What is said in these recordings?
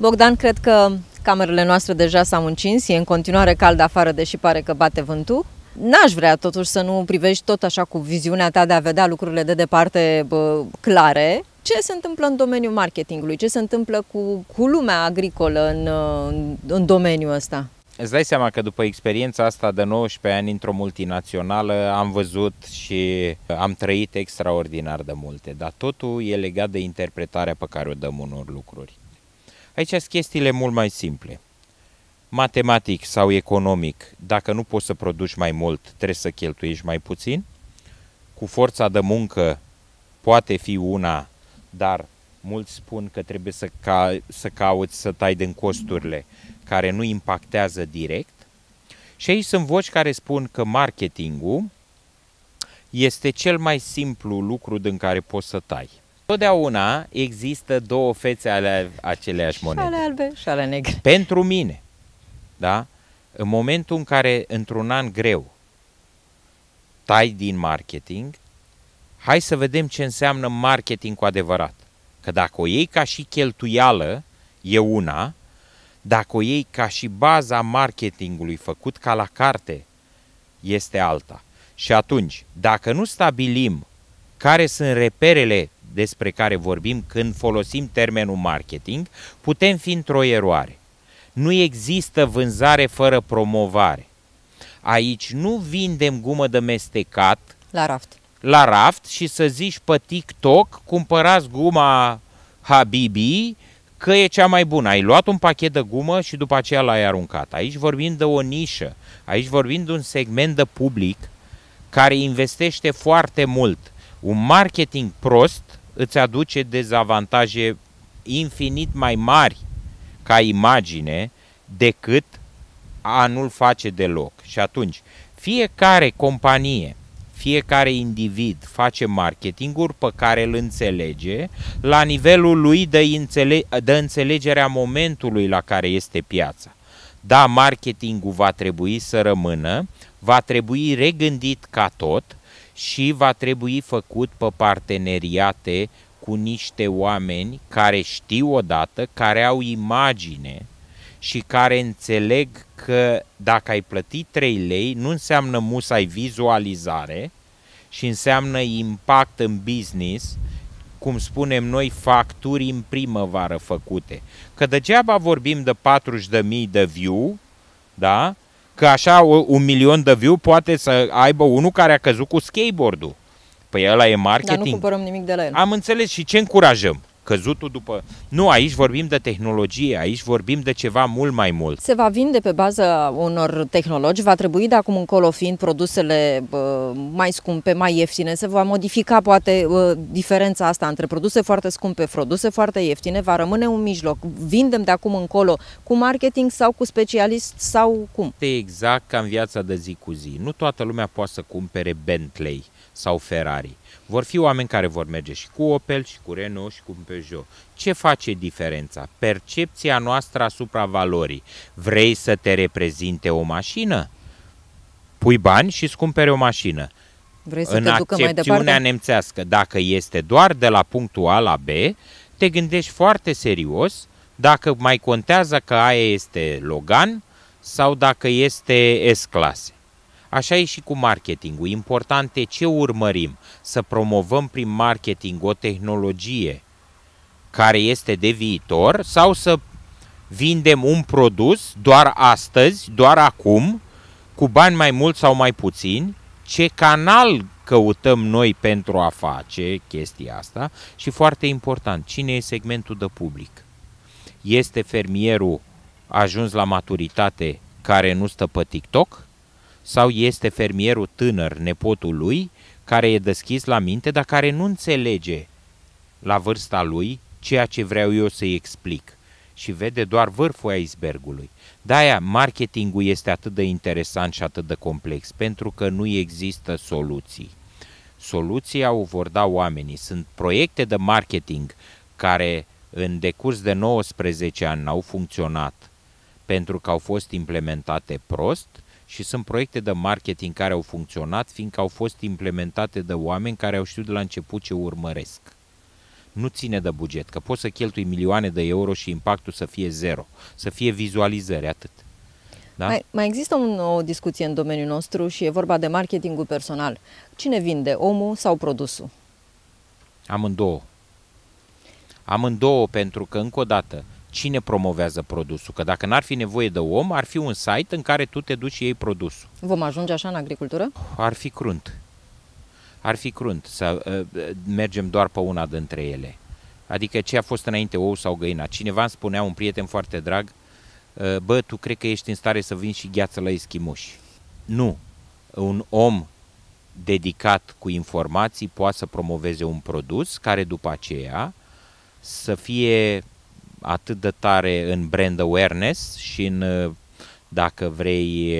Bogdan, cred că camerele noastre deja s-au încins, e în continuare cald afară, deși pare că bate vântul. N-aș vrea totuși să nu privești tot așa cu viziunea ta de a vedea lucrurile de departe clare. Ce se întâmplă în domeniul marketingului? Ce se întâmplă cu lumea agricolă în domeniul ăsta? Îți dai seama că după experiența asta de 19 ani într-o multinațională am văzut și am trăit extraordinar de multe, dar totul e legat de interpretarea pe care o dăm unor lucruri. Aici sunt chestiile mult mai simple. Matematic sau economic, dacă nu poți să produci mai mult, trebuie să cheltuiești mai puțin. Cu forța de muncă poate fi una, dar mulți spun că trebuie să cauți să tai din costurile care nu impactează direct. Și aici sunt voci care spun că marketingul este cel mai simplu lucru din care poți să tai. Totdeauna există două fețe ale aceleași monede. Și ale albe și ale negre. Pentru mine, da? În momentul în care într-un an greu tai din marketing, hai să vedem ce înseamnă marketing cu adevărat. Că dacă o iei ca și cheltuială, e una, dacă o iei ca și baza marketingului făcut ca la carte, este alta. Și atunci, dacă nu stabilim care sunt reperele despre care vorbim când folosim termenul marketing, putem fi într-o eroare. Nu există vânzare fără promovare. Aici nu vindem gumă de mestecat la raft și să zici pe TikTok, cumpărați guma Habibi, că e cea mai bună. Ai luat un pachet de gumă și după aceea l-ai aruncat. Aici vorbim de o nișă, aici vorbim de un segment de public care investește foarte mult. Un marketing prost îți aduce dezavantaje infinit mai mari ca imagine decât a nu-l face deloc. Și atunci, fiecare companie, fiecare individ face marketinguri pe care îl înțelege la nivelul lui de înțelegerea momentului la care este piața. Da, marketingul va trebui să rămână, va trebui regândit ca tot și va trebui făcut pe parteneriate cu niște oameni care știu odată, care au imagine și care înțeleg că dacă ai plătit 3 lei, nu înseamnă musai vizualizare și înseamnă impact în business, cum spunem noi, facturi în primăvară făcute. Că degeaba vorbim de 40.000 de view, da? Că așa 1.000.000 de view poate să aibă unul care a căzut cu skateboard-ul. Păi ăla e marketing. Dar nu cumpărăm nimic de la el. Am înțeles. Și ce încurajăm? Căzutul după... Nu, aici vorbim de tehnologie, aici vorbim de ceva mult mai mult. Se va vinde pe baza unor tehnologi, va trebui de acum încolo, fiind produsele mai scumpe, mai ieftine, se va modifica poate diferența asta între produse foarte scumpe, produse foarte ieftine, va rămâne un mijloc. Vindem de acum încolo cu marketing sau cu specialist sau cum? Este exact ca în viața de zi cu zi. Nu toată lumea poate să cumpere Bentley sau Ferrari. Vor fi oameni care vor merge și cu Opel, și cu Renault, și cu Peugeot. Ce face diferența? Percepția noastră asupra valorii. Vrei să te reprezinte o mașină? Pui bani și îți cumpere o mașină. Vrei să în te ducă mai departe? accepțiunea nemțească, dacă este doar de la punctul A la B, te gândești foarte serios dacă mai contează că aia este Logan sau dacă este S-clase. Așa e și cu marketingul. Important e ce urmărim. Să promovăm prin marketing o tehnologie care este de viitor sau să vindem un produs doar astăzi, doar acum, cu bani mai mulți sau mai puțini, ce canal căutăm noi pentru a face chestia asta și foarte important, cine e segmentul de public. Este fermierul ajuns la maturitate care nu stă pe TikTok? Sau este fermierul tânăr, nepotul lui, care e deschis la minte, dar care nu înțelege la vârsta lui ceea ce vreau eu să-i explic și vede doar vârful icebergului. De-aia marketingul este atât de interesant și atât de complex, pentru că nu există soluții. Soluția o vor da oamenii. Sunt proiecte de marketing care în decurs de 19 ani n-au funcționat pentru că au fost implementate prost, și sunt proiecte de marketing care au funcționat fiindcă au fost implementate de oameni care au știut de la început ce urmăresc. nu ține de buget, că poți să cheltui milioane de euro și impactul să fie zero, să fie vizualizări, atât. Da? Mai există o discuție în domeniul nostru și e vorba de marketingul personal. Cine vinde, omul sau produsul? Amândouă. Amândouă, pentru că, încă o dată, cine promovează produsul? Că dacă n-ar fi nevoie de om, ar fi un site în care tu te duci și iei produsul. Vom ajunge așa în agricultură? Ar fi crunt. Ar fi crunt să mergem doar pe una dintre ele. Adică ce a fost înainte, ou sau găina? Cineva îmi spunea, un prieten foarte drag, bă, tu cred că ești în stare să vinzi și gheață la eschimuși. Nu. Un om dedicat cu informații poate să promoveze un produs care după aceea să fie atât de tare în brand awareness și în, dacă vrei,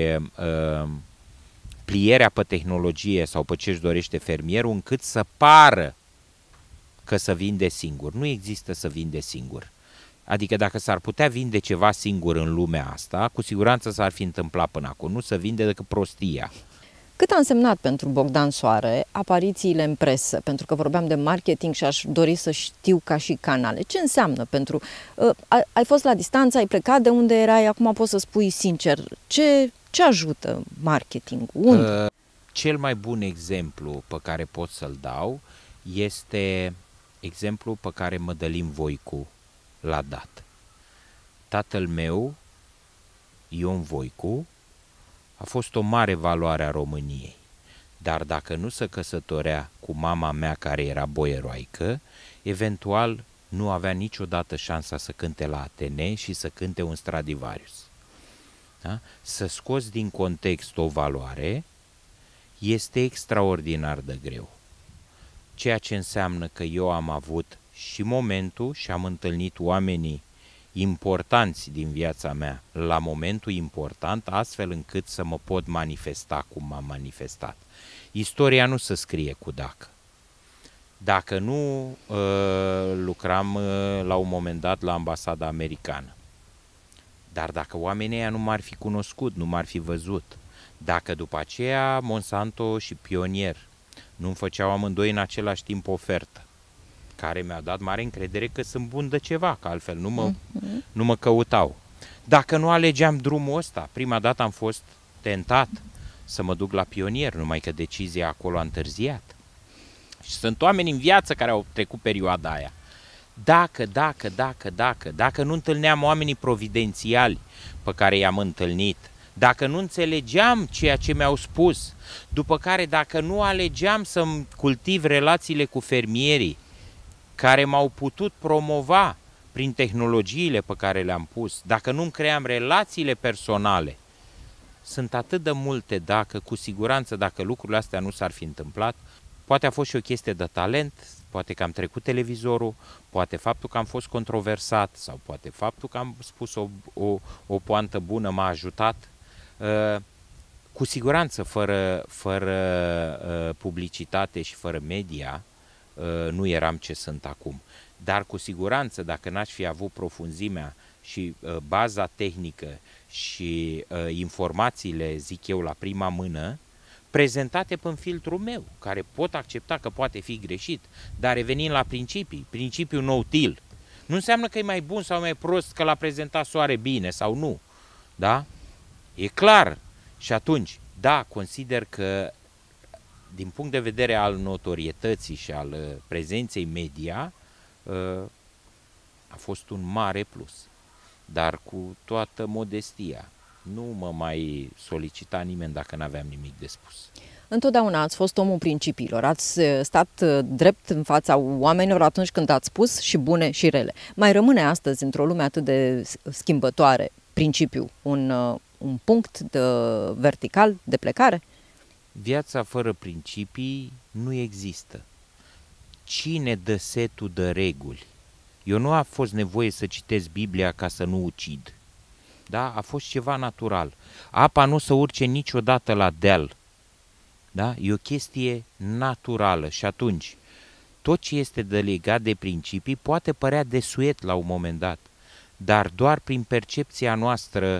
plierea pe tehnologie sau pe ce își dorește fermierul, încât să pară că să vinde singur. Nu există să vinde singur. Adică dacă s-ar putea vinde ceva singur în lumea asta, cu siguranță s-ar fi întâmplat până acum. Nu să vinde decât prostia. Cât a însemnat pentru Bogdan Soare aparițiile în presă? Pentru că vorbeam de marketing și aș dori să știu ca și canale. Ce înseamnă pentru... ai fost la distanță, ai plecat de unde erai, acum poți să spui sincer. Ce ajută marketingul? Unde? Cel mai bun exemplu pe care pot să-l dau este exemplul pe care Mădălin Voicu l-a dat. Tatăl meu, Ion Voicu, a fost o mare valoare a României, dar dacă nu se căsătorea cu mama mea care era boieroaică, eventual nu avea niciodată șansa să cânte la Atene și să cânte un Stradivarius. Da? Să scoți din context o valoare este extraordinar de greu. Ceea ce înseamnă că eu am avut și momentul și am întâlnit oamenii importanți din viața mea la momentul important, astfel încât să mă pot manifesta cum m-am manifestat. Istoria nu se scrie cu dacă. Dacă nu, lucram la un moment dat la ambasada americană. Dar dacă oamenii ăia nu m-ar fi cunoscut, nu m-ar fi văzut, dacă după aceea Monsanto și Pionier nu-mi făceau amândoi în același timp ofertă, care mi-a dat mare încredere că sunt bun de ceva, că altfel nu mă căutau. Dacă nu alegeam drumul ăsta, prima dată am fost tentat să mă duc la Pionier, numai că decizia acolo a întârziat. Și sunt oameni în viață care au trecut perioada aia. Dacă nu întâlneam oamenii providențiali pe care i-am întâlnit, dacă nu înțelegeam ceea ce mi-au spus, după care dacă nu alegeam să-mi cultiv relațiile cu fermierii, care m-au putut promova prin tehnologiile pe care le-am pus, dacă nu-mi cream relațiile personale, sunt atât de multe dacă, cu siguranță, dacă lucrurile astea nu s-ar fi întâmplat, poate a fost și o chestie de talent, poate că am trecut televizorul, poate faptul că am fost controversat sau poate faptul că am spus o poantă bună m-a ajutat. Cu siguranță, fără publicitate și fără media, nu eram ce sunt acum. Dar cu siguranță, dacă n-aș fi avut profunzimea și baza tehnică și informațiile, zic eu, la prima mână, prezentate prin filtrul meu, care pot accepta că poate fi greșit, dar revenind la principiul no-till, nu înseamnă că e mai bun sau mai prost că l-a prezentat Soare bine sau nu. Da? E clar. Și atunci, da, consider că din punct de vedere al notorietății și al prezenței media, a fost un mare plus. Dar cu toată modestia, nu mă mai solicita nimeni dacă n-aveam nimic de spus. Întotdeauna ați fost omul principiilor, ați stat drept în fața oamenilor atunci când ați spus și bune și rele. Mai rămâne astăzi, într-o lume atât de schimbătoare, principiu, un punct vertical de plecare? Viața fără principii nu există. Cine dă setul de reguli? Eu nu a fost nevoie să citesc Biblia ca să nu ucid. Da? A fost ceva natural. Apa nu se urce niciodată la deal. Da? E o chestie naturală și atunci tot ce este legat de principii poate părea desuet la un moment dat, dar doar prin percepția noastră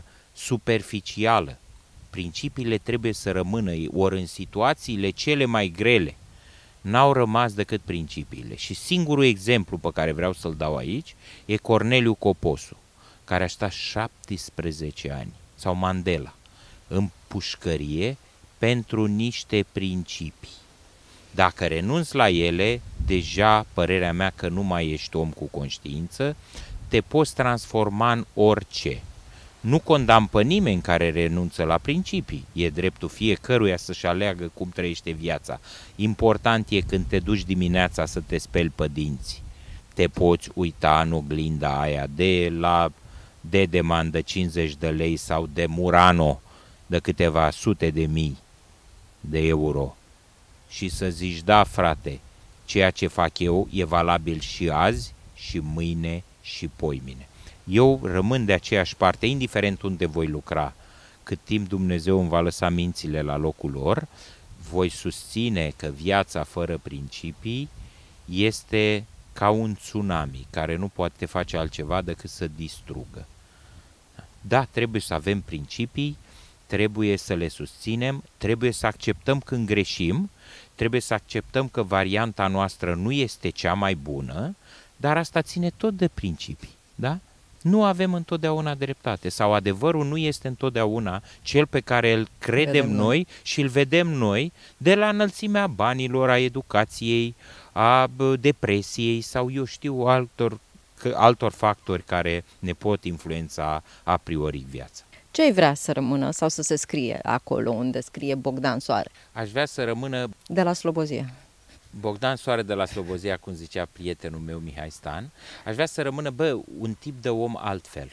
superficială. Principiile trebuie să rămână, ori în situațiile cele mai grele, n-au rămas decât principiile. Și singurul exemplu pe care vreau să-l dau aici e Corneliu Coposu, care a stat 17 ani, sau Mandela, în pușcărie pentru niște principii. Dacă renunți la ele, deja părerea mea că nu mai ești om cu conștiință, te poți transforma în orice. Nu condamn pe nimeni care renunță la principii. E dreptul fiecăruia să-și aleagă cum trăiește viața. Important e când te duci dimineața să te speli pe dinți. Te poți uita în oglinda aia de la Dedeman de 50 de lei sau de Murano de câteva sute de mii de euro și să zici, da frate, ceea ce fac eu e valabil și azi, și mâine, și poimine. Eu rămân de aceeași parte, indiferent unde voi lucra, cât timp Dumnezeu îmi va lăsa mințile la locul lor, voi susține că viața fără principii este ca un tsunami care nu poate face altceva decât să distrugă. Da, trebuie să avem principii, trebuie să le susținem, trebuie să acceptăm când greșim, trebuie să acceptăm că varianta noastră nu este cea mai bună, dar asta ține tot de principii, da? Nu avem întotdeauna dreptate sau adevărul nu este întotdeauna cel pe care îl credem noi și îl vedem noi de la înălțimea banilor, a educației, a depresiei sau eu știu altor factori care ne pot influența a priori viața. Ce ai vrea să rămână sau să se scrie acolo unde scrie Bogdan Soare? Aș vrea să rămână De la Slobozia. Bogdan Soare de la Slobozia, cum zicea prietenul meu Mihai Stan. Aș vrea să rămână, un tip de om altfel.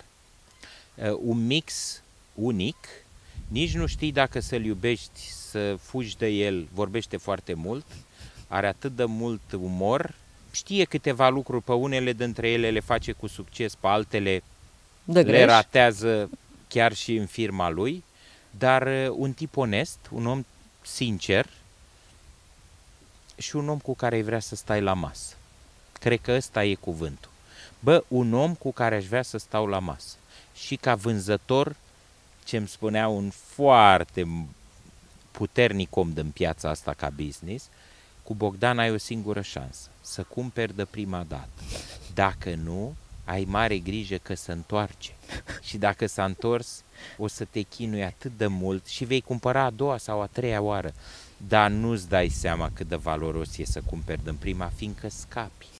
Un mix unic, nici nu știi dacă să-l iubești, să fugi de el, vorbește foarte mult, are atât de mult umor, știe câteva lucruri, pe unele dintre ele le face cu succes, pe altele le ratează chiar și în firma lui, dar un tip onest, un om sincer și un om cu care ai vrea să stai la masă. Cred că ăsta e cuvântul. Un om cu care aș vrea să stau la masă. Și ca vânzător, ce-mi spunea un foarte puternic om din piața asta ca business, cu Bogdan ai o singură șansă, să cumperi de prima dată. Dacă nu, ai mare grijă că se întoarce. Și dacă s-a întors, o să te chinui atât de mult și vei cumpăra a doua sau a treia oară. Dar nu-ți dai seama cât de valoros e să cumperi din prima, fiindcă scapi.